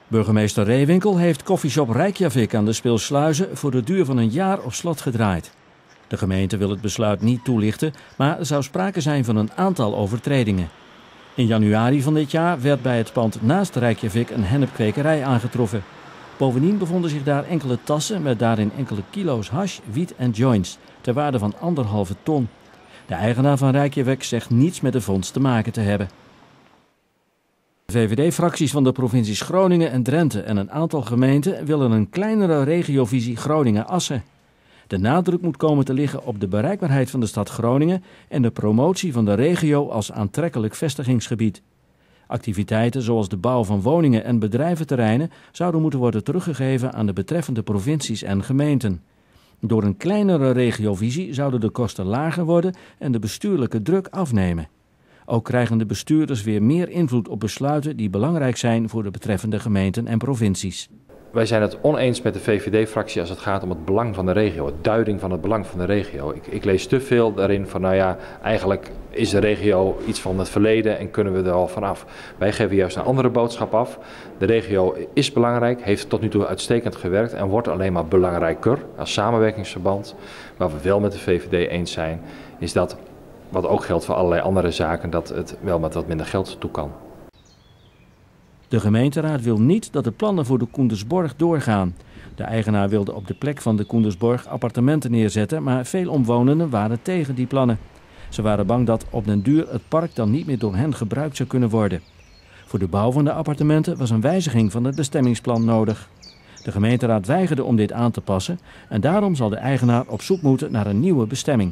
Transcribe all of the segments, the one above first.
Burgemeester Reewinkel heeft koffieshop Reykjavik aan de Speelsluizen voor de duur van een jaar op slot gedraaid. De gemeente wil het besluit niet toelichten, maar er zou sprake zijn van een aantal overtredingen. In januari van dit jaar werd bij het pand naast Reykjavik een hennepkwekerij aangetroffen. Bovendien bevonden zich daar enkele tassen met daarin enkele kilo's hash, wiet en joints, ter waarde van 1,5 ton. De eigenaar van Reykjavik zegt niets met de vondst te maken te hebben. De VVD-fracties van de provincies Groningen en Drenthe en een aantal gemeenten willen een kleinere regiovisie Groningen-Assen. De nadruk moet komen te liggen op de bereikbaarheid van de stad Groningen en de promotie van de regio als aantrekkelijk vestigingsgebied. Activiteiten zoals de bouw van woningen en bedrijventerreinen zouden moeten worden teruggegeven aan de betreffende provincies en gemeenten. Door een kleinere regiovisie zouden de kosten lager worden en de bestuurlijke druk afnemen. Ook krijgen de bestuurders weer meer invloed op besluiten die belangrijk zijn voor de betreffende gemeenten en provincies. Wij zijn het oneens met de VVD-fractie als het gaat om het belang van de regio, het duiding van het belang van de regio. Ik lees te veel daarin van, eigenlijk is de regio iets van het verleden en kunnen we er al vanaf. Wij geven juist een andere boodschap af. De regio is belangrijk, heeft tot nu toe uitstekend gewerkt en wordt alleen maar belangrijker als samenwerkingsverband. Waar we wel met de VVD eens zijn, is dat, wat ook geldt voor allerlei andere zaken, dat het wel met wat minder geld toe kan. De gemeenteraad wil niet dat de plannen voor de Koendersborg doorgaan. De eigenaar wilde op de plek van de Koendersborg appartementen neerzetten, maar veel omwonenden waren tegen die plannen. Ze waren bang dat op den duur het park dan niet meer door hen gebruikt zou kunnen worden. Voor de bouw van de appartementen was een wijziging van het bestemmingsplan nodig. De gemeenteraad weigerde om dit aan te passen en daarom zal de eigenaar op zoek moeten naar een nieuwe bestemming.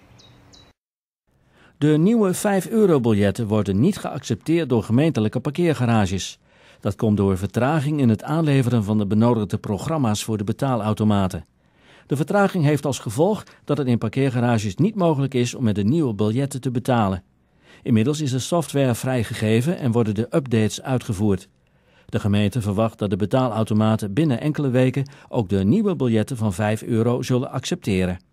De nieuwe 5-euro-biljetten worden niet geaccepteerd door gemeentelijke parkeergarages. Dat komt door vertraging in het aanleveren van de benodigde programma's voor de betaalautomaten. De vertraging heeft als gevolg dat het in parkeergarages niet mogelijk is om met de nieuwe biljetten te betalen. Inmiddels is de software vrijgegeven en worden de updates uitgevoerd. De gemeente verwacht dat de betaalautomaten binnen enkele weken ook de nieuwe biljetten van 5 euro zullen accepteren.